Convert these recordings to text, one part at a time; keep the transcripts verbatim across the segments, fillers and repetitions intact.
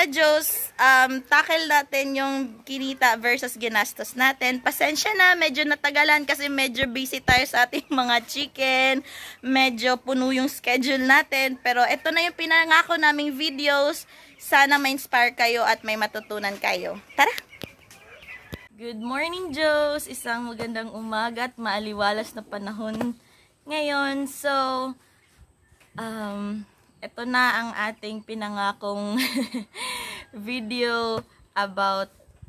na, Diyos, um, tackle natin yung kinita versus ginastos natin. Pasensya na, medyo natagalan kasi medyo busy tayo sa ating mga chicken. Medyo puno yung schedule natin. Pero ito na yung pinangako naming videos. Sana ma-inspire kayo at may matutunan kayo. Tara! Good morning, Diyos! Isang magandang umaga at maaliwalas na panahon ngayon. So, um... ito na ang ating pinangakong video about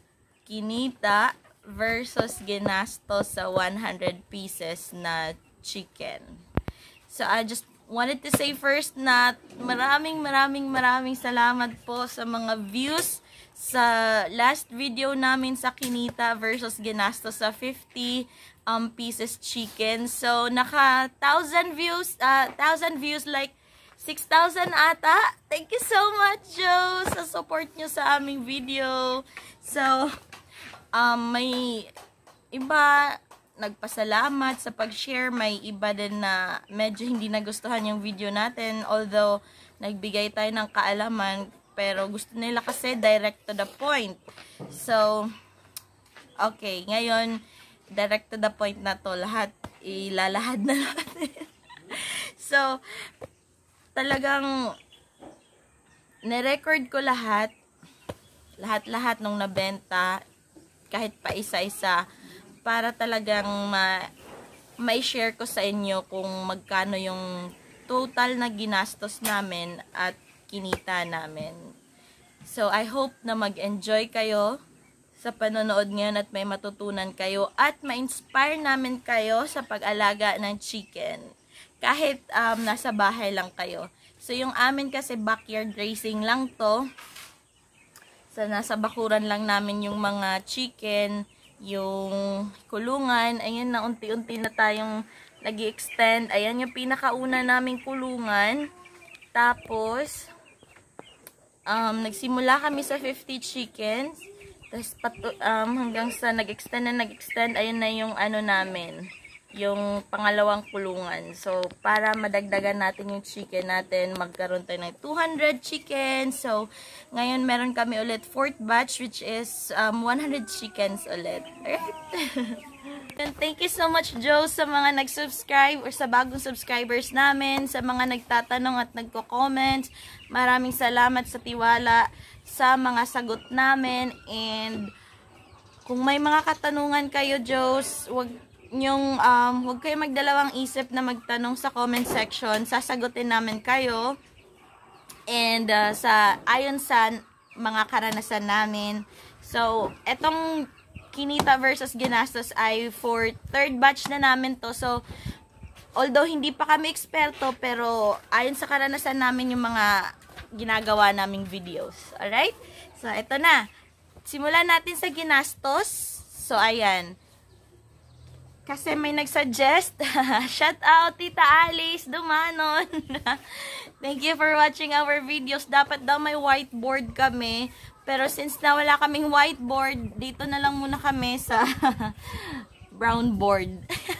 kinita versus ginastos sa one hundred pieces na chicken. So, I just wanted to say first na maraming maraming maraming salamat po sa mga views sa last video namin sa kinita versus ginastos sa fifty um, pieces chicken. So, naka one thousand views, uh, one thousand views like six thousand ata. Thank you so much, Joe, sa support nyo sa aming video. So, um, may iba nagpasalamat sa pag-share. May iba din na medyo hindi nagustuhan yung video natin. Although, nagbigay tayo ng kaalaman. Pero gusto nila kasi direct to the point. So, okay. Ngayon, direct to the point na to. Lahat, ilalahad na natin. So, talagang nirecord ko lahat, lahat-lahat nung nabenta, kahit pa isa-isa, para talagang ma ma-share ko sa inyo kung magkano yung total na ginastos namin at kinita namin. So, I hope na mag-enjoy kayo sa panonood ngayon at may matutunan kayo at ma-inspire namin kayo sa pag-alaga ng chicken. Kahit um, nasa bahay lang kayo. So, yung amin kasi backyard raising lang to. So, nasa bakuran lang namin yung mga chicken, yung kulungan. Ayan na, unti-unti na tayong nag-i-extend. Ayan yung pinakauna naming kulungan. Tapos, um, nagsimula kami sa fifty chickens. Tapos, um, hanggang sa nag-extend na nag-extend, ayan na yung ano namin, yung pangalawang kulungan. So, para madagdagan natin yung chicken natin, magkaroon tayo ng two hundred chicken. So, ngayon meron kami ulit fourth batch, which is um, one hundred chickens ulit. Alright? And thank you so much, Joe, sa mga nag-subscribe or sa bagong subscribers namin, sa mga nagtatanong at nagko-comment. Maraming salamat sa tiwala sa mga sagot namin. And kung may mga katanungan kayo, Joe, wag yung um, huwag kayo magdalawang isip na magtanong sa comment section. Sasagutin namin kayo. And uh, sa ayon sa mga karanasan namin. So, etong kinita versus ginastos ay for third batch na namin to. So, although hindi pa kami eksperto, pero ayon sa karanasan namin yung mga ginagawa naming videos. Alright? So, eto na. Simulan natin sa ginastos. So, ayan. Kasi may nagsuggest. Shout out, Tita Alice Dumanon. Thank you for watching our videos. Dapat daw may whiteboard kami. Pero since na wala kaming whiteboard, dito na lang muna kami sa brown board.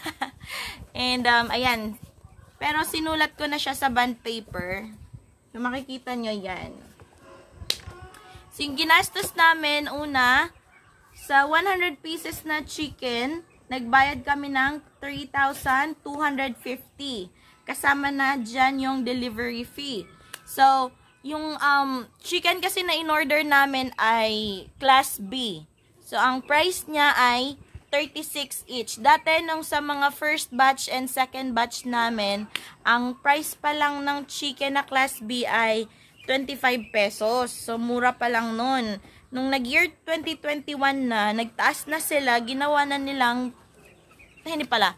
And, um, ayan. Pero sinulat ko na siya sa bond paper. So, makikita nyo yan. So, yung ginastos namin, una, sa one hundred pieces na chicken, nagbayad kami ng three thousand two hundred fifty. Kasama na dyan yung delivery fee. So, yung um, chicken kasi na in-order namin ay class B. So, ang price niya ay thirty-six each. Dati, nung sa mga first batch and second batch namin, ang price pa lang ng chicken na class B ay twenty-five pesos. So, mura pa lang nun. Nung nag-year twenty twenty-one na, nagtaas na sila, ginawa na nilang, eh, hindi pala,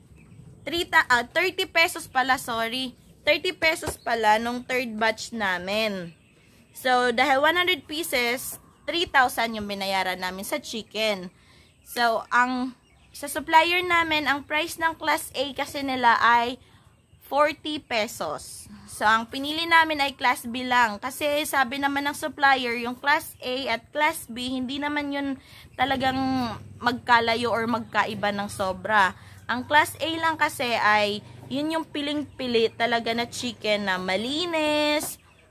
thirty pesos pala, sorry. thirty pesos pala nung third batch namin. So, dahil one hundred pieces, three thousand yung binayaran namin sa chicken. So, ang sa supplier namin, ang price ng class A kasi nila ay forty pesos. So, ang pinili namin ay class B lang. Kasi sabi naman ng supplier, yung class A at class B, hindi naman yun talagang magkalayo or magkaiba ng sobra. Ang class A lang kasi ay, yun yung piling-pili talaga na chicken na malinis,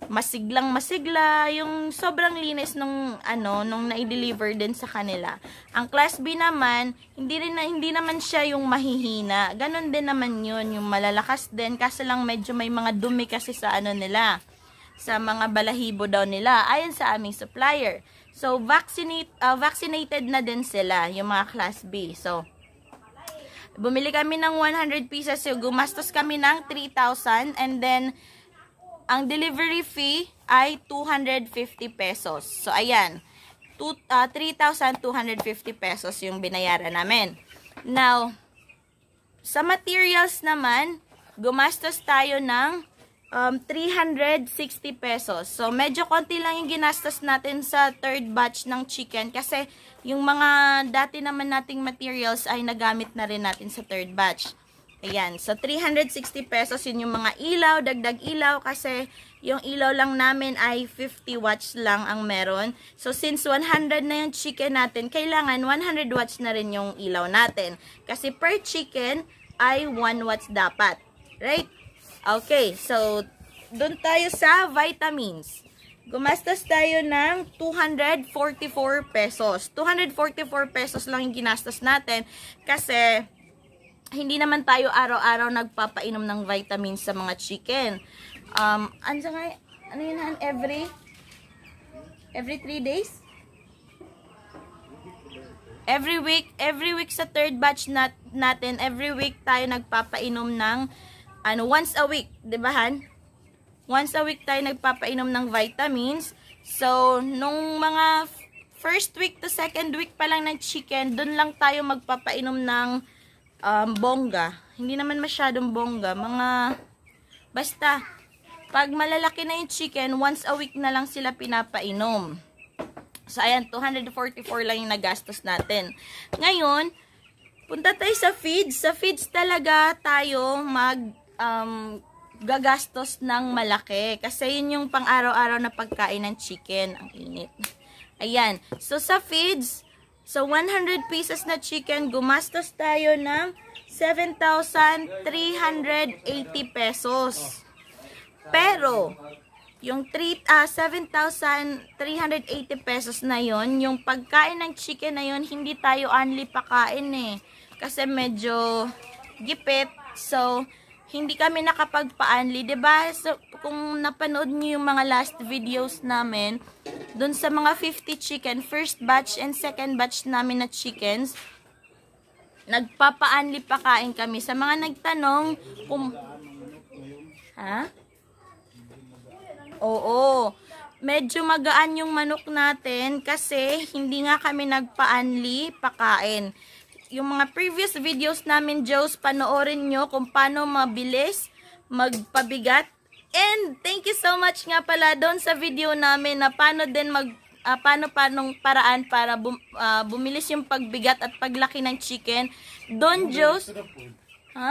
masiglang masigla, yung sobrang linis nung ano, nung na-deliver din sa kanila. Ang Class B naman, hindi rin na, hindi naman siya yung mahihina. Ganon din naman yun, yung malalakas din, kasi lang medyo may mga dumi kasi sa ano nila, sa mga balahibo daw nila, ayon sa aming supplier. So, vaccinate, uh, vaccinated na din sila, yung mga Class B. So, bumili kami ng one hundred pieces, so gumastos kami ng three thousand, and then, ang delivery fee ay two hundred fifty pesos. So, ayan. Uh, three thousand two hundred fifty pesos yung binayaran namin. Now, sa materials naman, gumastos tayo ng um, three hundred sixty pesos. So, medyo konti lang yung ginastos natin sa third batch ng chicken kasi yung mga dati naman nating materials ay nagamit na rin natin sa third batch. Ayan, so three hundred sixty pesos yun yung mga ilaw, dagdag ilaw kasi yung ilaw lang namin ay fifty watts lang ang meron. So since one hundred na yung chicken natin, kailangan one hundred watts na rin yung ilaw natin. Kasi per chicken ay one watts dapat. Right? Okay, so doon tayo sa vitamins. Gumastos tayo ng two hundred forty-four pesos. two hundred forty-four pesos lang yung ginastos natin kasi hindi naman tayo araw-araw nagpapainom ng vitamins sa mga chicken. Um, ano nga, ano yun, Han? Every, every three days? Every week, every week sa third batch nat, natin, every week tayo nagpapainom ng, ano, once a week, di ba, Han? Once a week tayo nagpapainom ng vitamins. So, nung mga first week to second week pa lang ng chicken, dun lang tayo magpapainom ng Um, bongga. Hindi naman masyadong bongga. Mga, basta, pag malalaki na yung chicken, once a week na lang sila pinapainom. So, ayan, two hundred forty-four lang yung nagastos natin. Ngayon, punta tayo sa feeds. Sa feeds talaga tayo mag, um, gagastos ng malaki. Kasi yun yung pang-araw-araw na pagkain ng chicken. Ang init. Ayan. So, sa feeds, so, one hundred pieces na chicken, gumastos tayo ng seven thousand three hundred eighty pesos. Pero, yung uh, seven thousand three hundred eighty pesos na yon, yung pagkain ng chicken na yon, hindi tayo only pakain eh. Kasi medyo gipit. So, hindi kami nakapagpa-only, diba? So, kung napanood nyo yung mga last videos namin, dun sa mga fifty chicken, first batch and second batch namin na chickens, nagpapa-only pakain kami. Sa mga nagtanong, kung... Ha? Oo. Medyo magaan yung manok natin kasi hindi nga kami nagpa-only pakain. Yung mga previous videos namin, Joes, panoorin nyo kung paano mabilis magpabigat. And thank you so much nga pala doon sa video namin na paano din mag uh, paano panong paraan para bum, uh, bumilis yung pagbigat at paglaki ng chicken. Don Joes. Ha?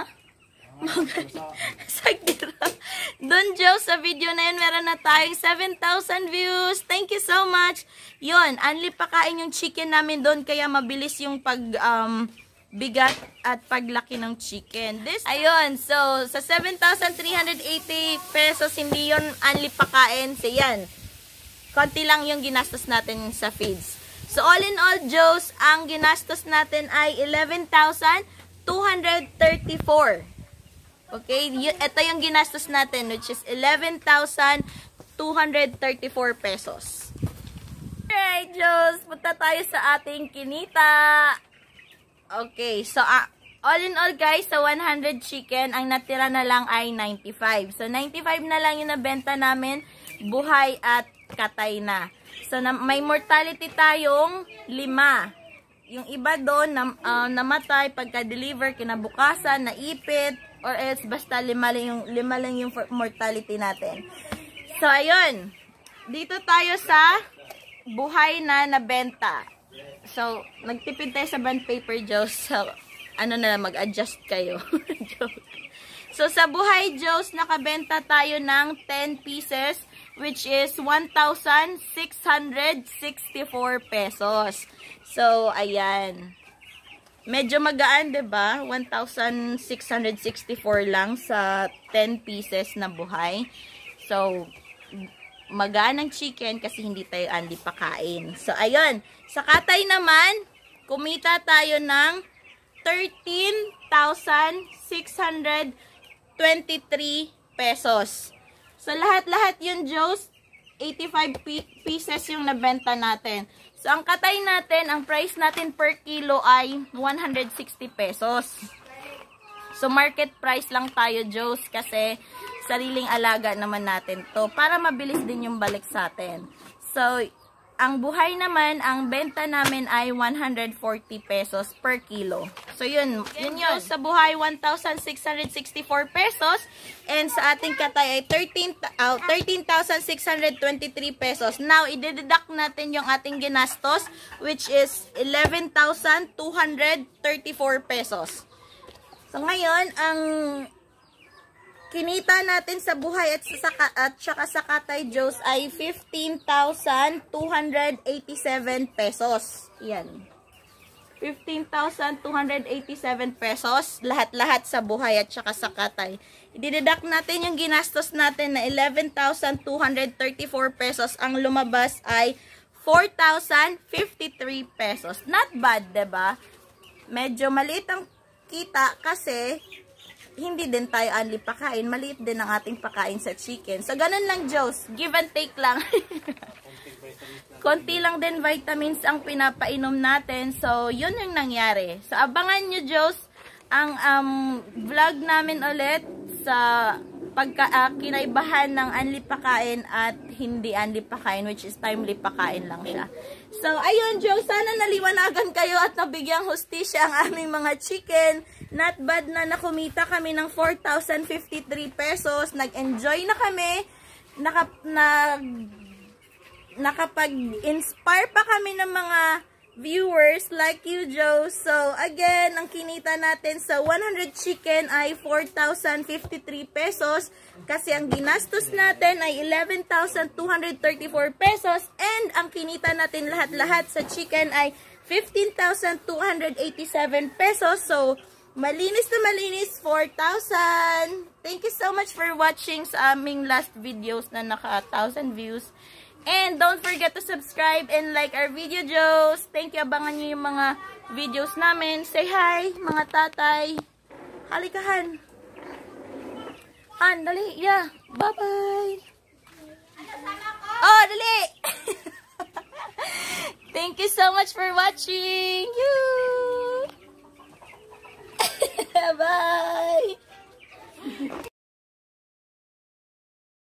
Don Joes, sa video na yun meron na tayong seven thousand views. Thank you so much. Yun, only pakain yung chicken namin doon kaya mabilis yung pag um, bigat at paglaki ng chicken. This, ayun, so, sa seven thousand three hundred eighty pesos, hindi yun only pakain. So, yan. Konti lang yung ginastos natin sa feeds. So, all in all, Joes, ang ginastos natin ay eleven thousand two hundred thirty-four. Okay? Ito yung ginastos natin, which is eleven thousand two hundred thirty-four pesos. Alright, Joes, punta tayo sa ating kinita. Okay, so uh, all in all guys, sa one hundred chicken, ang natira na lang ay ninety-five. So ninety-five na lang yung nabenta namin, buhay at katay na. So na, may mortality tayong lima. Yung iba doon na, uh, namatay pagka-deliver, kinabukasan, naipit, or else basta lima lang yung, lima lang yung mortality natin. So ayun, dito tayo sa buhay na nabenta. So, nagtipid tayo sa bond paper, Joes. So, ano na lang, mag-adjust kayo. So, sa buhay, Joes, nakabenta tayo ng ten pieces, which is one thousand six hundred sixty-four pesos. So, ayan. Medyo magaan, diba? one thousand six hundred sixty-four lang sa ten pieces na buhay. So, maganang chicken kasi hindi tayo only pakain. So, ayun. Sa katay naman, kumita tayo ng thirteen thousand six hundred twenty-three pesos. So, lahat-lahat yun, Joes, eighty-five pieces yung nabenta natin. So, ang katay natin, ang price natin per kilo ay one hundred sixty pesos. So, market price lang tayo, Joes, kasi sariling alaga naman natin to para mabilis din yung balik sa atin. So, ang buhay naman, ang benta namin ay one hundred forty pesos per kilo. So, yun. Yun yun. Sa buhay, one thousand six hundred sixty-four pesos. And sa ating katay ay thirteen thousand six hundred twenty-three pesos. Now, i-deduct natin yung ating ginastos, which is eleven thousand two hundred thirty-four pesos. So, ngayon, ang kinita natin sa buhay at sa, at saka sa katay, Joes, ay fifteen thousand two hundred eighty-seven pesos. Yan. fifteen thousand two hundred eighty-seven pesos. Lahat-lahat sa buhay at saka sa katay. I-deduct natin yung ginastos natin na eleven thousand two hundred thirty-four pesos. Ang lumabas ay four thousand fifty-three pesos. Not bad, diba? Medyo maliit ang kita kasi hindi din tayo only pakain. Maliit din ang ating pakain sa chicken. So, ganun lang, Joes. Give and take lang. Konti lang din vitamins ang pinapainom natin. So, yun yung nangyari. So, abangan nyo, Joes, ang um, vlog namin ulit sa pagka, uh, kinaibahan ng only pakain at hindi only pakain, which is timely pakain lang siya. So, ayun, Joes, sana naliwanagan kayo at nabigyang hustisya ang aming mga chicken. Not bad na nakumita kami ng four thousand fifty-three pesos. Nag-enjoy na kami. Naka, nag, nakapag-inspire pa kami ng mga viewers like you, Joe. So, again, ang kinita natin sa one hundred chicken ay four thousand fifty-three pesos. Kasi ang ginastos natin ay eleven thousand two hundred thirty-four pesos. And ang kinita natin lahat-lahat sa chicken ay fifteen thousand two hundred eighty-seven pesos. So, malinis na malinis, four thousand. Thank you so much for watching sa aming last videos na naka one thousand views. And don't forget to subscribe and like our video, Joes. Thank you. Abangan nyo yung mga videos namin. Say hi, mga tatay. Halikahan. Han, dali. Yeah. Bye-bye. Oh, dali. Thank you so much for watching. You.